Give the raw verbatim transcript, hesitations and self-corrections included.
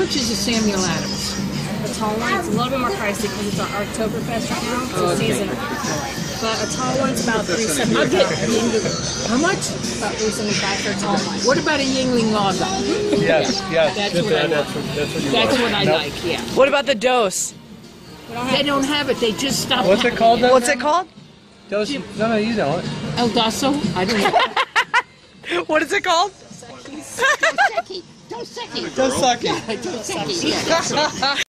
much is a Samuel Adams? The tall one, it's a little bit more pricey because it's our Oktoberfest right now. It's Oh, a okay. season. But a tall one's about three I'll get seventy-five. how much? About three seventy-five for a tall one. What about a Yingling lager? Yes, yes. That's Just what I that, want. that's what, that's what you That's want. what I Nope. like. Yeah. What about the dose? We don't They have don't have it. They just stopped. What's it having called then? What's it called? Those, no, no, you don't. El Daso? I don't know. What is it called? Dos Equis. Dos Equis. Just suck it. Dos Equis. Yeah.